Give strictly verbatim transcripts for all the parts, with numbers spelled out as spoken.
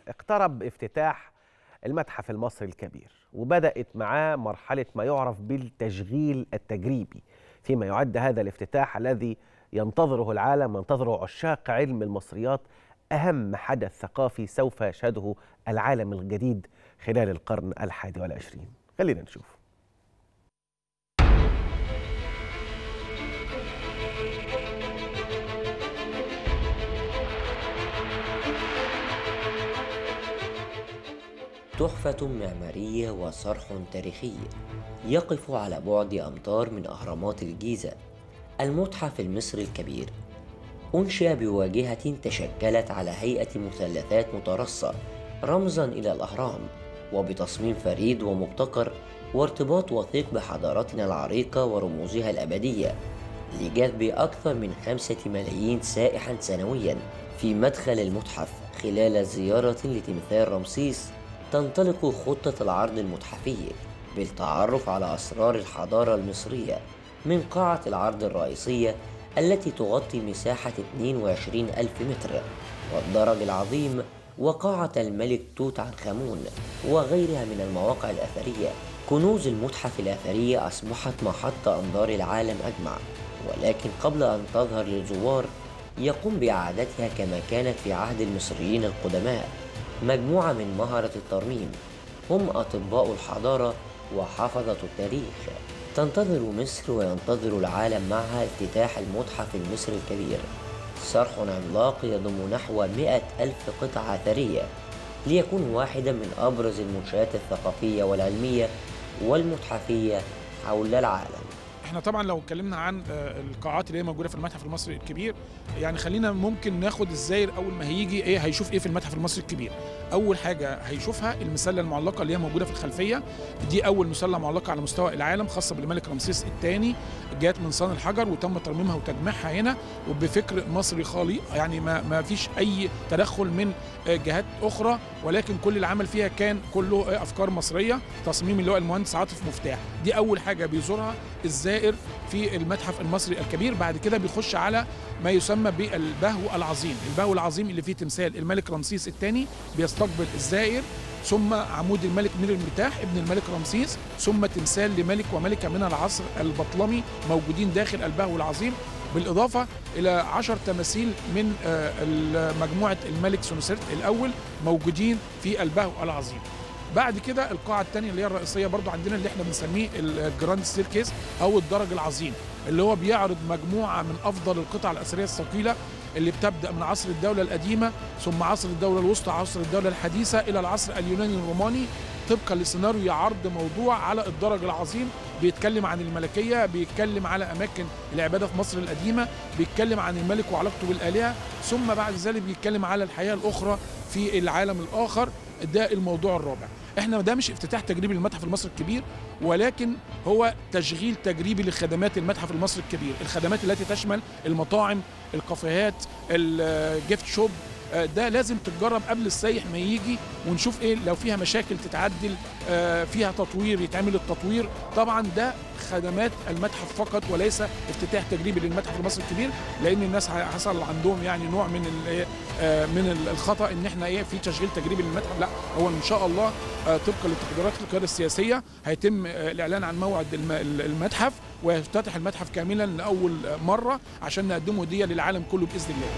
اقترب افتتاح المتحف المصري الكبير، وبدأت معاه مرحلة ما يعرف بالتشغيل التجريبي، فيما يعد هذا الافتتاح الذي ينتظره العالم وينتظره عشاق علم المصريات أهم حدث ثقافي سوف يشهده العالم الجديد خلال القرن الحادي والعشرين. خلينا نشوف. تحفة معمارية وصرح تاريخي يقف على بعد أمتار من أهرامات الجيزة. المتحف المصري الكبير أنشئ بواجهة تشكلت على هيئة مثلثات مترصة رمزا إلى الأهرام، وبتصميم فريد ومبتكر وارتباط وثيق بحضارتنا العريقة ورموزها الأبدية، لجذب أكثر من خمسة ملايين سائحا سنويا في مدخل المتحف. خلال زيارة لتمثال رمسيس تنطلق خطة العرض المتحفي بالتعرف على أسرار الحضارة المصرية من قاعة العرض الرئيسية التي تغطي مساحة اثنين وعشرين ألف متر، والدرج العظيم، وقاعة الملك توت عنخ آمون، وغيرها من المواقع الأثرية. كنوز المتحف الأثري أصبحت محط أنظار العالم أجمع، ولكن قبل أن تظهر للزوار يقوم بإعادتها كما كانت في عهد المصريين القدماء مجموعة من مهرة الترميم، هم أطباء الحضارة وحفظة التاريخ. تنتظر مصر وينتظر العالم معها افتتاح المتحف المصري الكبير، صرح عملاق يضم نحو مئة ألف قطعة أثرية، ليكون واحدا من أبرز المنشآت الثقافية والعلمية والمتحفية حول العالم. احنا طبعا لو اتكلمنا عن القاعات اللي هي موجوده في المتحف المصري الكبير، يعني خلينا ممكن ناخد الزائر اول ما هيجي ايه هيشوف ايه في المتحف المصري الكبير. اول حاجه هيشوفها المسله المعلقه اللي هي موجوده في الخلفيه، دي اول مسله معلقه على مستوى العالم خاصه بالملك رمسيس الثاني، جات من صان الحجر وتم ترميمها وتجميعها هنا وبفكر مصري خالي، يعني ما ما فيش اي تدخل من جهات اخرى، ولكن كل العمل فيها كان كله افكار مصريه، تصميم اللي هو المهندس عاطف مفتاح. دي اول حاجه بيزورها الزائر في المتحف المصري الكبير. بعد كده بيخش على ما يسمى بالبهو العظيم، البهو العظيم اللي فيه تمثال الملك رمسيس الثاني بيستقبل الزائر، ثم عمود الملك مير المرتاح ابن الملك رمسيس، ثم تمثال لملك وملكه من العصر البطلمي موجودين داخل البهو العظيم، بالإضافة إلى عشر تماثيل من مجموعة الملك سنوسرت الأول موجودين في البهو العظيم. بعد كده القاعة الثانية اللي هي الرئيسية برضو عندنا اللي احنا بنسميه الجراند ستيركيس أو الدرج العظيم، اللي هو بيعرض مجموعة من أفضل القطع الأثرية الثقيلة اللي بتبدأ من عصر الدولة القديمة ثم عصر الدولة الوسطى، عصر الدولة الحديثة، إلى العصر اليوناني الروماني، طبقا لسيناريو عرض موضوع على الدرج العظيم. بيتكلم عن الملكية، بيتكلم على أماكن العبادة في مصر القديمة، بيتكلم عن الملك وعلاقته بالآلهة، ثم بعد ذلك بيتكلم على الحياة الأخرى في العالم الآخر. ده الموضوع الرابع. احنا ده مش افتتاح تجريبي للمتحف المصري الكبير، ولكن هو تشغيل تجريبي لخدمات المتحف المصري الكبير، الخدمات التي تشمل المطاعم، الكافيهات، الجيفت شوب. ده لازم تتجرب قبل السايح ما يجي، ونشوف ايه لو فيها مشاكل تتعدل، فيها تطوير يتعمل التطوير. طبعا ده خدمات المتحف فقط وليس افتتاح تجريبي للمتحف المصري الكبير، لان الناس حصل عندهم يعني نوع من من الخطا ان احنا ايه في تشغيل تجريبي للمتحف. لا، هو ان شاء الله طبقا لتقديرات القياده السياسيه هيتم الاعلان عن موعد المتحف، ويفتتح المتحف كاملا لاول مره عشان نقدمه هديه للعالم كله باذن الله.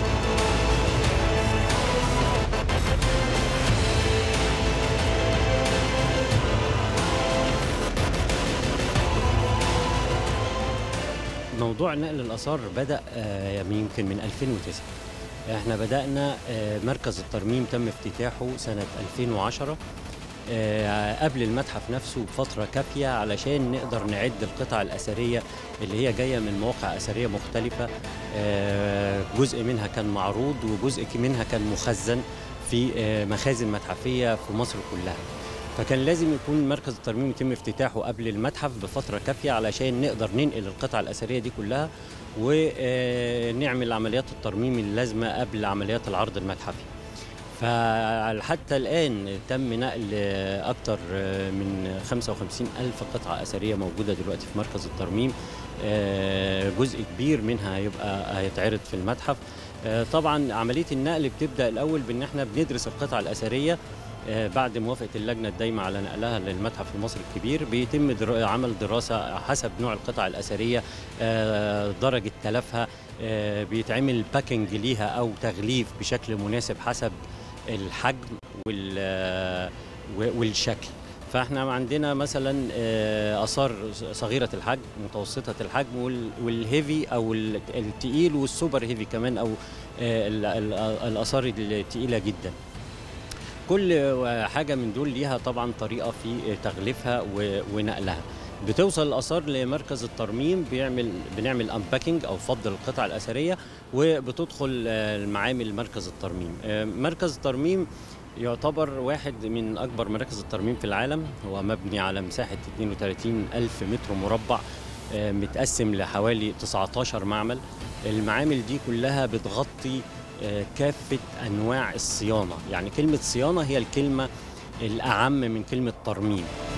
موضوع نقل الآثار بدأ يمكن من ألفين وتسعة. احنا بدأنا مركز الترميم تم افتتاحه سنة ألفين وعشرة قبل المتحف نفسه بفترة كافية علشان نقدر نعد القطع الأثرية اللي هي جاية من مواقع أثرية مختلفة. جزء منها كان معروض وجزء منها كان مخزن في مخازن متحفية في مصر كلها، فكان لازم يكون مركز الترميم يتم افتتاحه قبل المتحف بفترة كافية علشان نقدر ننقل القطع الأثرية دي كلها ونعمل عمليات الترميم اللازمة قبل عمليات العرض المتحفي. فحتى الآن تم نقل أكثر من خمسة وخمسين ألف قطعة أثرية موجودة دلوقتي في مركز الترميم، جزء كبير منها هيبقى هيتعرض في المتحف. طبعا عملية النقل بتبدأ الأول بأن احنا بندرس القطع الأثرية. بعد موافقة اللجنة الدايمة على نقلها للمتحف المصري الكبير بيتم در... عمل دراسة حسب نوع القطع الأثرية، درجة تلفها، بيتعمل باكينج ليها أو تغليف بشكل مناسب حسب الحجم وال... والشكل. فاحنا عندنا مثلا آثار صغيرة الحجم، متوسطة الحجم، والهيفي أو التقيل، والسوبر هيفي كمان، أو الآثار التقيلة جدا. كل حاجة من دول ليها طبعا طريقة في تغليفها ونقلها. بتوصل الآثار لمركز الترميم، بيعمل بنعمل أنباكينج أو فض القطع الأثرية، وبتدخل المعامل مركز الترميم. مركز الترميم يعتبر واحد من أكبر مراكز الترميم في العالم، هو مبني على مساحة اثنين وثلاثين ألف متر مربع، متقسم لحوالي تسعة عشر معمل. المعامل دي كلها بتغطي كافة أنواع الصيانة، يعني كلمة صيانة هي الكلمة الأعم من كلمة ترميم.